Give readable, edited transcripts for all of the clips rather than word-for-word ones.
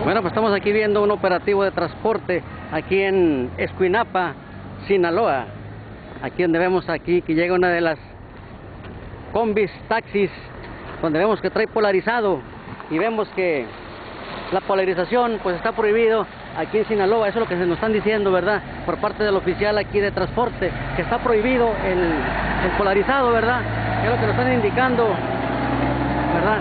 Bueno, pues estamos aquí viendo un operativo de transporte aquí en Escuinapa, Sinaloa. Aquí donde vemos aquí que llega una de las combis, taxis, donde vemos que trae polarizado y vemos que la polarización pues está prohibido aquí en Sinaloa. Eso es lo que se nos están diciendo, ¿verdad? Por parte del oficial aquí de transporte, que está prohibido el polarizado, ¿verdad? Es lo que nos están indicando, ¿verdad?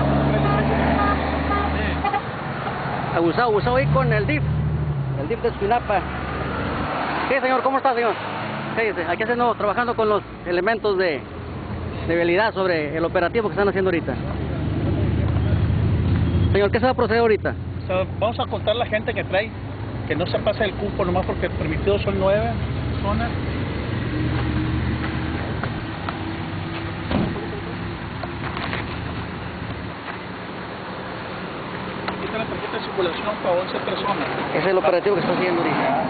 Abusado ahí con el DIF de Escuinapa. Sí, señor, ¿cómo está, señor? Sí, aquí hacemos, trabajando con los elementos de vialidad sobre el operativo que están haciendo ahorita. Señor, ¿qué se va a proceder ahorita? O sea, vamos a contar la gente que trae, que no se pase el cupo nomás porque permitidos son 9 zonas. Aquí está la tarjeta de circulación para 11 personas. Ese es el operativo que está haciendo ahorita.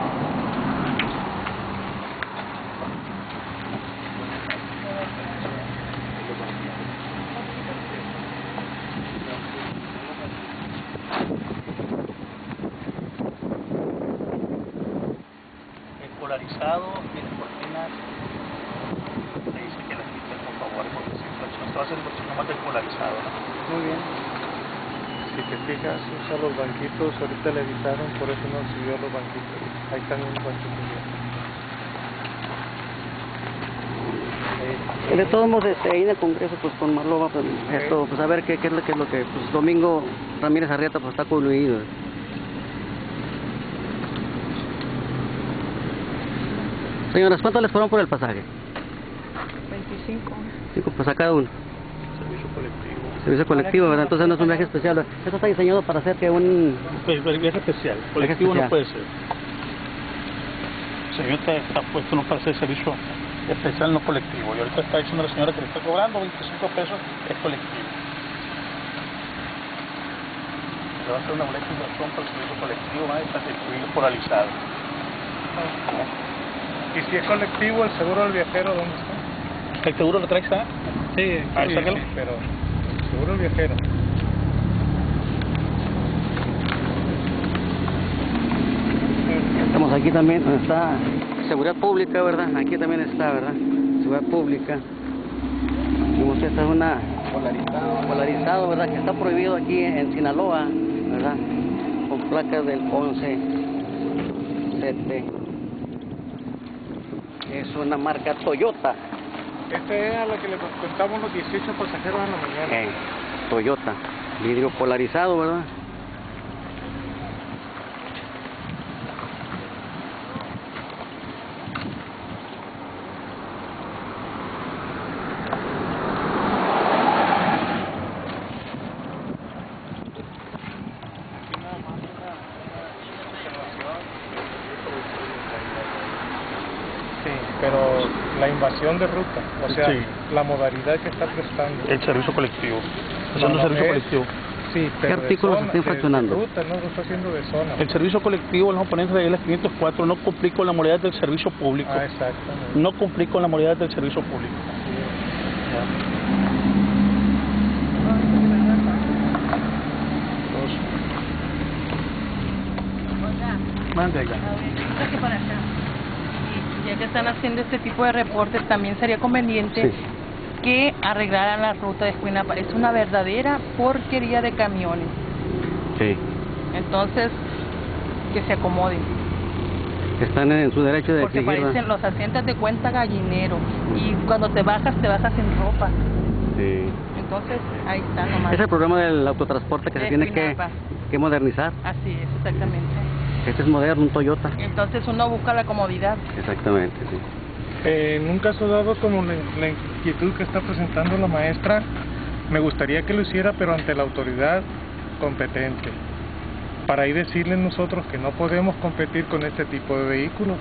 Polarizado, tiene cortinas. Le dice que la quite, por favor, porque si se va a hacer nomás del polarizado, ¿no? Muy bien. Si te fijas, usa los banquitos, ahorita le evitaron, por eso no subió los banquitos. Ahí están un banquito. De todos modos, ahí en el Congreso, pues con Marlova, pues, esto, pues a ver qué es lo que, pues Domingo Ramírez Arrieta pues está concluido. Señoras, ¿cuánto les fueron por el pasaje? 25. 5 pues a cada uno. Servicio colectivo. Servicio colectivo, ¿verdad? Entonces no es un viaje especial. Esto está diseñado para hacer que un... Pues viaje especial. Colectivo no puede ser. El señor está puesto no para hacer servicio especial, no colectivo. Y ahorita está diciendo la señora que le está cobrando 25 pesos, es colectivo. Le va a hacer una boleta de inversión para el servicio colectivo, va a estar distribuido polarizado. Y si es colectivo, el seguro del viajero, ¿dónde está? ¿El seguro lo traes, ah? Sí, sácalo. Sí, pero el seguro del viajero. Estamos aquí también donde está seguridad pública, ¿verdad? Aquí también está, ¿verdad? Seguridad pública. Vemos que esta es una polarizado, ¿verdad? Que está prohibido aquí en Sinaloa, ¿verdad? Con placas del 11 CT. Es una marca Toyota. Esta era la que le contamos los 18 pasajeros en la mañana. Toyota. Vidrio polarizado, ¿verdad? Sí, pero la invasión de ruta, o sea, Sí. la modalidad que está prestando. El servicio colectivo. No, Haciendo servicio es- colectivo. Sí, ¿Qué pero artículos de zona, está infraccionando? De ruta, no lo está haciendo de zona. El servicio colectivo, los oponentes de la 504 no cumplí con la modalidad del servicio público. Ah, exactamente. No cumplí con la modalidad del servicio público. Mande allá. Ya que están haciendo este tipo de reportes, también sería conveniente que arreglaran la ruta de Escuinapa. Es una verdadera porquería de camiones. Sí. Entonces, que se acomoden. Están en su derecho de Porque exigir, parecen ¿verdad? los asientos de cuenta gallinero. Y cuando te bajas sin ropa. Sí. Entonces, ahí está nomás. Es el problema del autotransporte que se De tiene Escuinapa. que modernizar. Así es, exactamente. Este es moderno, un Toyota. Entonces uno busca la comodidad. Exactamente, sí. En un caso dado como la inquietud que está presentando la maestra, me gustaría que lo hiciera, pero ante la autoridad competente, para ahí decirle nosotros que no podemos competir con este tipo de vehículos.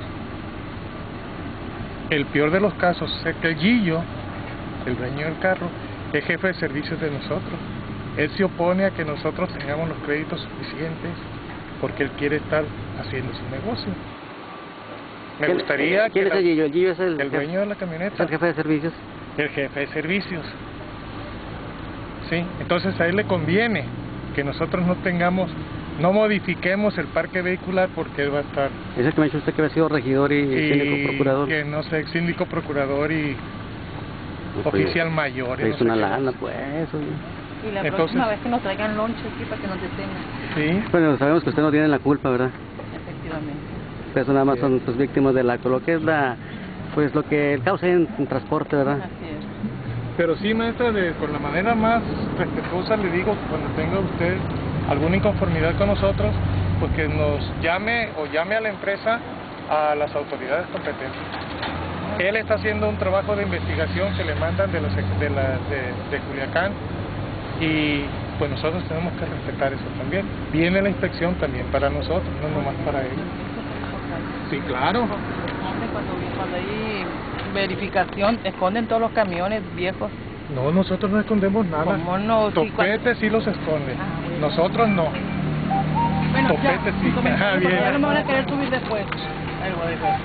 El peor de los casos es que el Gillo, el dueño del carro, es jefe de servicios de nosotros. Él se opone a que nosotros tengamos los créditos suficientes porque él quiere estar haciendo su negocio. Me gustaría ¿Quién que es el Gillo? El Gillo es el dueño de la es camioneta, el jefe de servicios. el jefe de servicios. Sí, entonces a él le conviene que nosotros no tengamos no modifiquemos el parque vehicular porque él va a estar... Es el que me ha dicho usted que había sido regidor y síndico procurador. Que no sé, síndico procurador y Pues, oficial mayor. Es no sé una qué lana, más. pues. Y la Entonces- próxima vez que nos traigan lonche aquí para que nos detengan. Sí, Bueno, sabemos que usted no tiene la culpa, ¿verdad? Efectivamente. Ustedes nada más son pues, víctimas de lo que es pues lo que el caos en transporte, ¿verdad? Así es. pero sí, maestra, con la manera más respetuosa le digo, cuando tenga usted alguna inconformidad con nosotros, pues que nos llame o llame a la empresa a las autoridades competentes. Él está haciendo un trabajo de investigación que le mandan de Culiacán y pues nosotros tenemos que respetar eso también. Viene la inspección también para nosotros, no nomás para él. Sí, claro. Cuando hay verificación, esconden todos los camiones viejos. No, nosotros no escondemos nada. ¿Cómo no? Sí, Topetes sí los esconden, Ah, nosotros no. Bueno, ya, Topetes sí. sin comentarios, Ajá, porque bien. ya no me van a querer subir después. Ahí lo voy a dejar.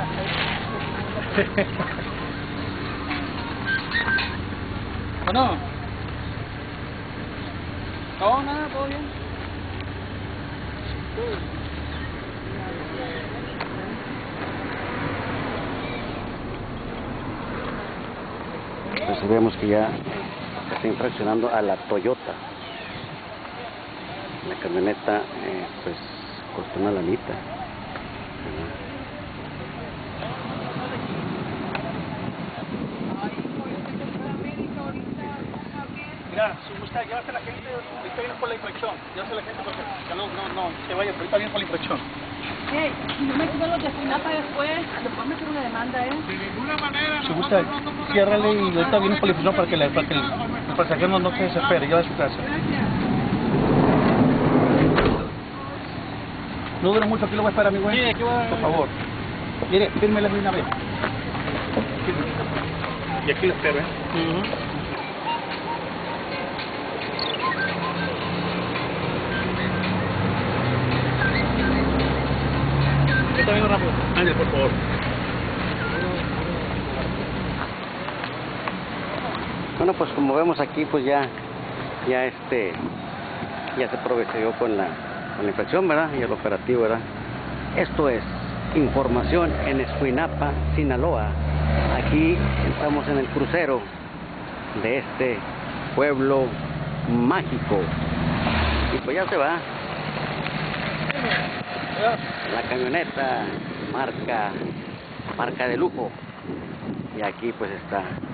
Bueno. No, nada, todo bien. Entonces vemos que ya está infraccionando a la Toyota. La camioneta pues costó una lanita. Mira, si gusta, llévate a la gente, ahorita viene por la infracción. Llévate a la gente porque ya no, se vaya, ahorita viene por la infracción. Hey, si no me quedan los de Espinapa después me quiero una demanda, ¿eh? De ninguna manera. Si gusta, ciérrale y ahorita viene por la infracción para que el pasajero no se desespere, lleva a su casa. No dure mucho, aquí lo voy a esperar, mi güey. Sí, aquí voy. Por favor. Mire, fírmele de una vez. Y aquí lo espero, ¿eh? Está bien rápido. Ángel, por favor. Bueno, pues como vemos aquí, pues ya se procedió con la infracción, ¿verdad? Y el operativo, ¿verdad? Esto es información en Escuinapa, Sinaloa. Aquí estamos en el crucero de este pueblo mágico. Y pues ya se va. La camioneta marca de lujo. Y aquí pues está